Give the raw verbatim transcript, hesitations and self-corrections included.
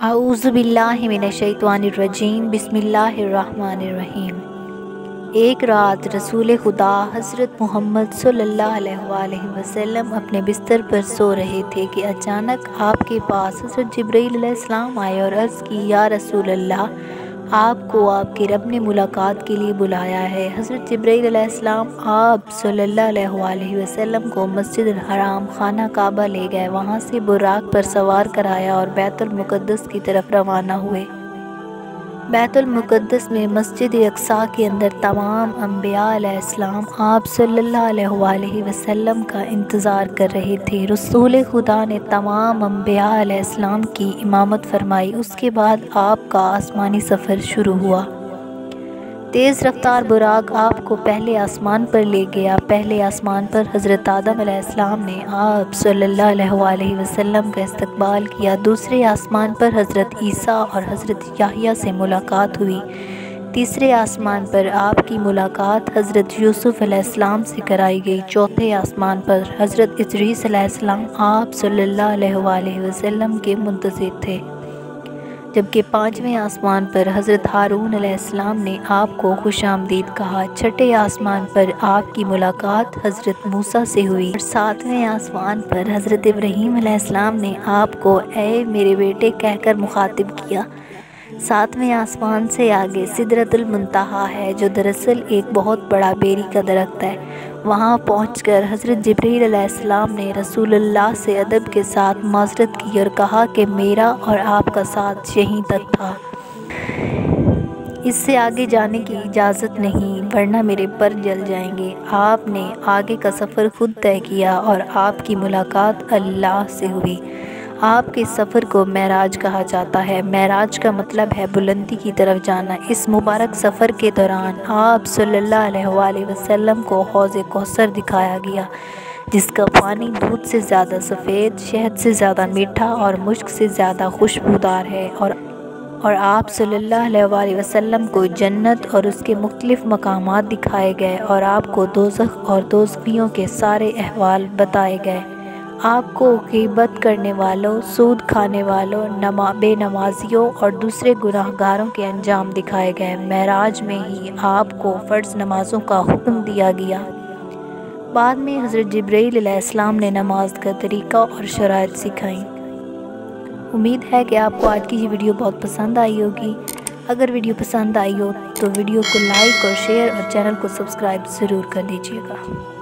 अऊज़ु बिल्लाहि मिनश्शैतानिर्रजीम बिस्मिल्लाहिर्रहमानिर्रहीम। एक रात रसूल खुदा हज़रत मोहम्मद सल्लल्लाहु अलैहि वसल्लम अपने बिस्तर पर सो रहे थे कि अचानक आपके पास हज़रत जिब्रील अलैहिस्सलाम आए और अर्ज़ की, या रसूल अल्लाह, आपको आपके रब ने मुलाकात के लिए बुलाया है। हज़रत जिब्रील अलैहिस्सलाम आप सल्लल्लाहु अलैहि वसल्लम को मस्जिद हराम खाना काबा ले गए, वहाँ से बुराक पर सवार कराया और बैतुल मुक़द्दस की तरफ रवाना हुए। बैतुल मुक़द्दस में मस्जिद अक़सा के अंदर तमाम अंबिया अलैहिस्सलाम आप सल्लल्लाहु अलैहि वसल्लम का इंतज़ार कर रहे थे। रसूल खुदा ने तमाम अंबिया अलैहिस्सलाम की इमामत फरमाई। उसके बाद आपका आसमानी सफ़र शुरू हुआ। तेज़ रफ्तार बुराक आपको पहले आसमान पर ले गया। पहले आसमान पर हज़रत आदम अलैहिस्सलाम ने आप सल्लल्लाहु अलैहि वसल्लम का इस्तकबाल किया। दूसरे आसमान पर हज़रत ईसा और हज़रत याहिया से मुलाकात हुई। तीसरे आसमान पर आपकी मुलाकात हज़रत यूसुफ़ अलैहिस्सलाम से कराई गई। चौथे आसमान पर हज़रत इदरीस अलैहिस्सलाम आप सल्लल्लाहु अलैहि वसल्लम के मुंतज़िर थे, जबकि पाँचवें आसमान पर हज़रत हारून अलैहिस्सलाम ने आपको खुशामदीद कहा। छठे आसमान पर आपकी मुलाकात हज़रत मूसा से हुई और सातवें आसमान पर हज़रत इब्राहीम अलैहिस्सलाम ने आपको ऐ मेरे बेटे कहकर मुखातिब किया। सातवें आसमान से आगे सिदरतुल मुंतहा है, जो दरअसल एक बहुत बड़ा बेरी का दरख्त है। वहाँ पहुंचकर हज़रत जिब्रील अलैहिस्सलाम ने रसूलुल्लाह से अदब के साथ माज़रत की और कहा कि मेरा और आपका साथ यहीं तक था, इससे आगे जाने की इजाज़त नहीं, वरना मेरे पर जल जाएंगे। आपने आगे का सफ़र खुद तय किया और आपकी मुलाकात अल्लाह से हुई। आपके सफ़र को मेराज कहा जाता है। मेराज का मतलब है बुलंदी की तरफ जाना। इस मुबारक सफ़र के दौरान आप सल्लल्लाहु अलैहि वसल्लम को हौज़ कौसर दिखाया गया, जिसका पानी दूध से ज़्यादा सफ़ेद, शहद से ज़्यादा मीठा और मुश्क से ज़्यादा खुशबूदार है। और और आप सल्लल्लाहु अलैहि वसल्लम को जन्नत और उसके मुख्तलिफ़ मकामात दिखाए गए और आपको दोज़ख और दोज़खियों के सारे अहवाल बताए गए। आपको ग़ीबत करने वालों, सूद खाने वालों, नमा बेनमाजियों और दूसरे गुनाहगारों के अंजाम दिखाए गए। मेराज में ही आपको फ़र्ज़ नमाज़ों का हुक्म दिया गया। बाद में हज़रत जिब्रील अलैहिस्सलाम ने नमाज का तरीक़ा और शराइत सिखाई। उम्मीद है कि आपको आज की ये वीडियो बहुत पसंद आई होगी। अगर वीडियो पसंद आई हो तो वीडियो को लाइक और शेयर और चैनल को सब्सक्राइब ज़रूर कर दीजिएगा।